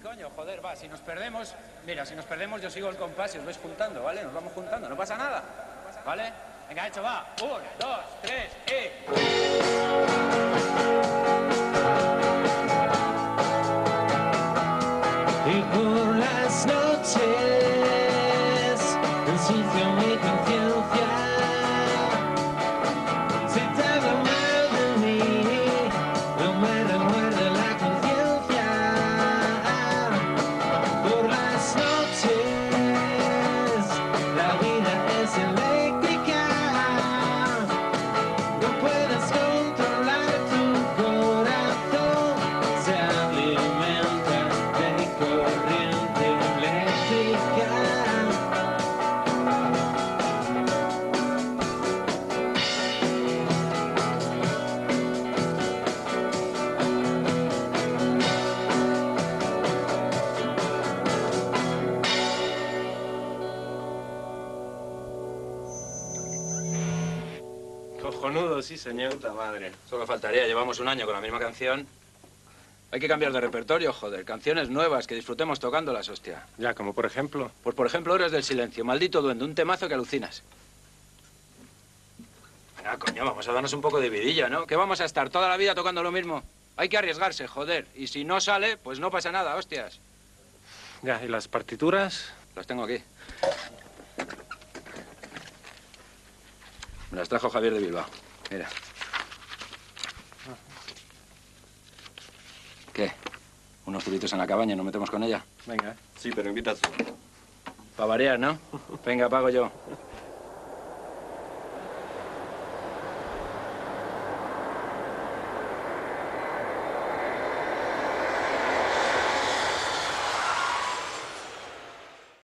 coño, joder, va, si nos perdemos... Mira, si nos perdemos yo sigo el compás y os vais juntando, ¿vale? Nos vamos juntando, no pasa nada, ¿vale? Venga, hecho, va. 1, 2, 3 y... Y por las noches ensucio mi conciencia. Si te hablo mal de mí, no me remuerde la conciencia. Por las noches la vida es eléctrica. No puedes controlar tu corazón. Se alimenta de corriente eléctrica. Cojonudo, sí, señor. Puta madre. Solo faltaría, llevamos un año con la misma canción. Hay que cambiar de repertorio, joder. Canciones nuevas, que disfrutemos tocándolas, hostia. Ya, como por ejemplo. Pues por ejemplo, Horas del Silencio. Maldito duende, un temazo que alucinas. Venga, coño, vamos a darnos un poco de vidilla, ¿no? Que vamos a estar toda la vida tocando lo mismo. Hay que arriesgarse, joder. Y si no sale, pues no pasa nada, hostias. Ya, ¿y las partituras? Las tengo aquí. Me las trajo Javier de Bilbao. Mira. ¿Qué? Unos turitos en la cabaña y nos metemos con ella. Venga. Sí, pero invita tú. Para variar, ¿no? Venga, pago yo.